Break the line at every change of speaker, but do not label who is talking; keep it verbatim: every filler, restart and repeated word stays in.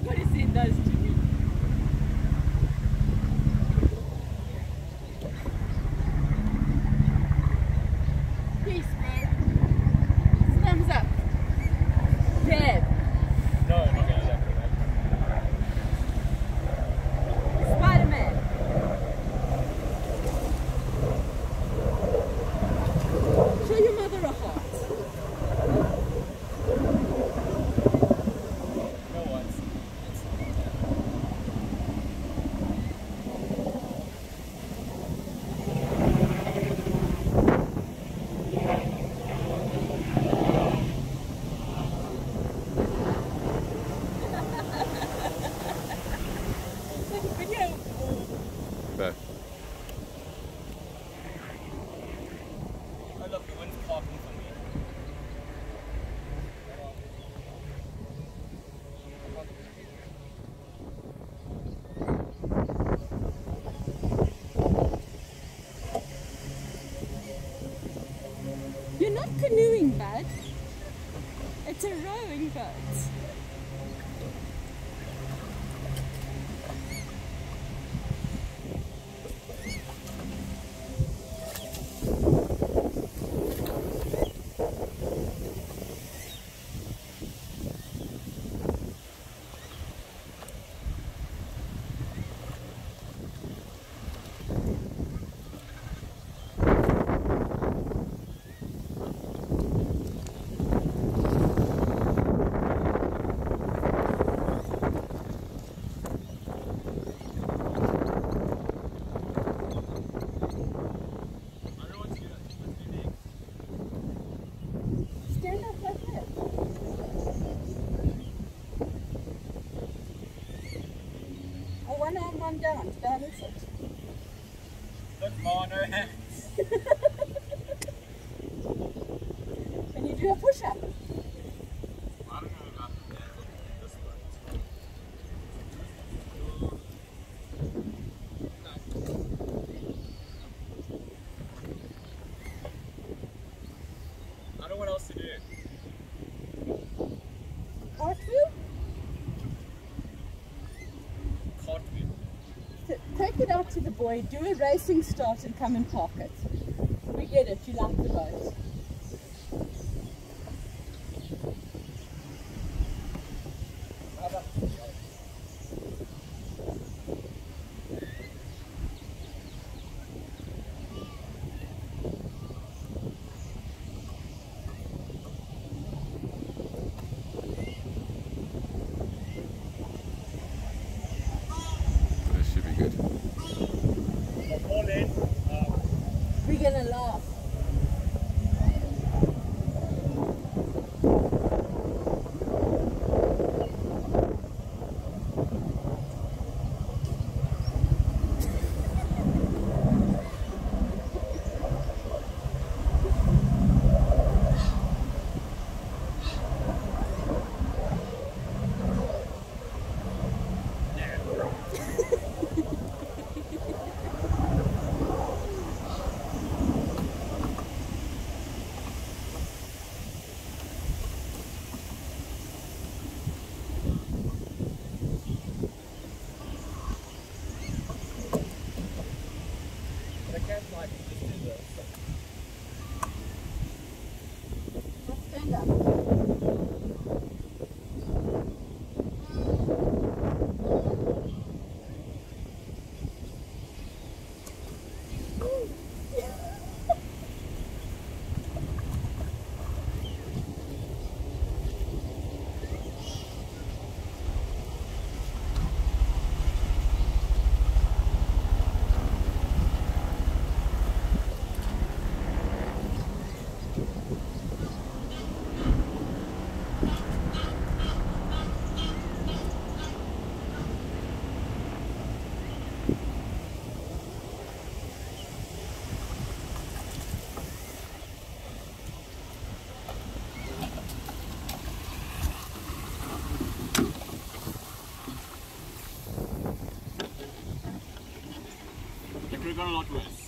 what his sin does to me. Peace, bro. Thumbs up. Dead.
No, not gonna let me.
Spider-Man. Show your mother a heart.
No one's.
Video.
But
Oh look, the wind's parking for me.
You're not canoeing, bud. It's a rowing boat. Stand up like that. Oh, one arm, one down. Balance it.
Look, Ma, no hands.
Can you do a push-up?
I don't know about this one. I don't know what else to do.
Cartwheel?
Cartwheel.
T- Take it out to the boy, do a racing start and come and park it. We get it, you like the boat.
How about
this should be good.
all in? Um,
We're gonna laugh.
but I can't like just do this.
Stand up.
It could have gone a lot worse.